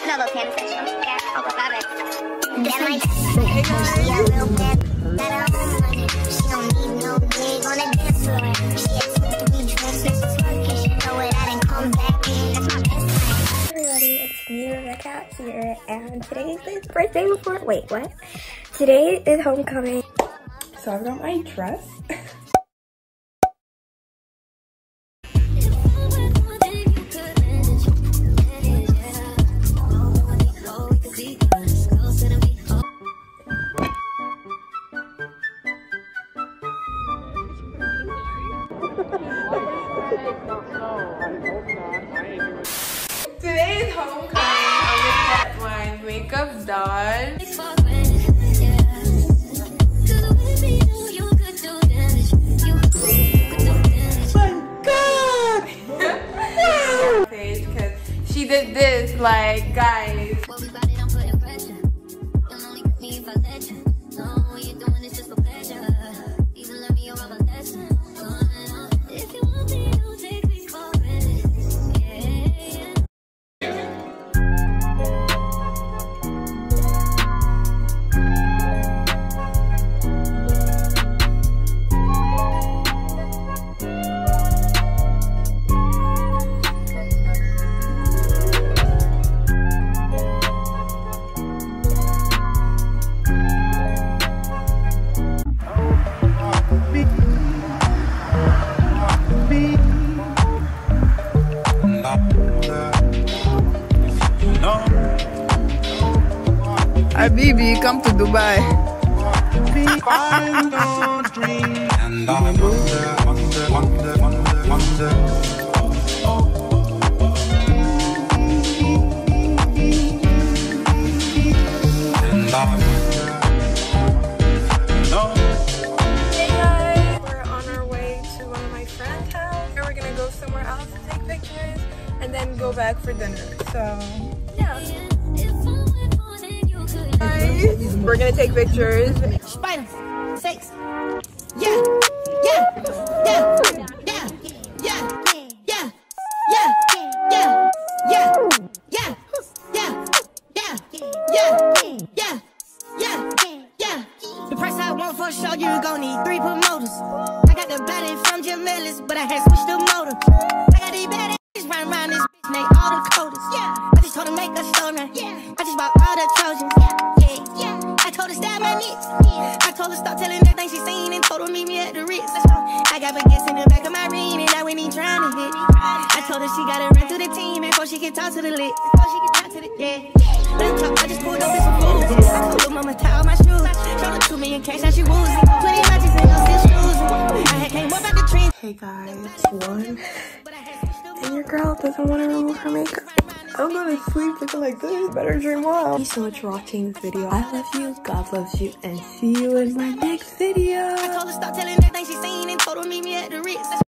know those hands section. Yeah, I'll go grab it. Then my Hey guys. she a real bad. That her own money. She don't need no gig on the dance floor. She has 2-3 drinks next to her and she know it. I didn't come back in. That's my best friend. Hey everybody, it's me, Rebecca here, and today is the birthday before. Wait, what? Today is homecoming. So I've got my dress. Today is homecoming. I'm gonna get my makeup done. My God! Wow! Because she did this, like, guys. Habibi, come to Dubai. Hey guys, we're on our way to one of my friend's house, and we're gonna go somewhere else to take pictures and then go back for dinner. So yeah. Guys, we're gonna take pictures. Spider, 6. Yeah, yeah, yeah, yeah, yeah, yeah, yeah, yeah, yeah, yeah, yeah, yeah, yeah, yeah, yeah. The price I want for sure, you gon' need 3 promoters. I got the body from Camille, but I had switched the motor. I got these bad bitches running around this bitch, make all the coders. Yeah, I just told her make a store now. Yeah, I just bought all the Trojans. Yeah. I told her stab my knees. I told her stop telling everything she seen and told her meet me at the Ritz. I got baguettes in the back of my ring and I went in trying to hit. I told her she gotta run through the team before she can talk to the lit. Before she can talk to the laptop, I just pulled up in some food. I told her mama tie all my shoes. Showed her 2 million cash, now she woozy. 20 matches and I'm still snoozing. I had came up at the trend. Hey guys, one. And your girl doesn't want to remove her makeup. I'm gonna sleep looking like this. Better dream well. Thank you so much for watching this video. I love you, God loves you, and see you in my next video. I told her stop telling everything she seen and told her meet me at the Ritz.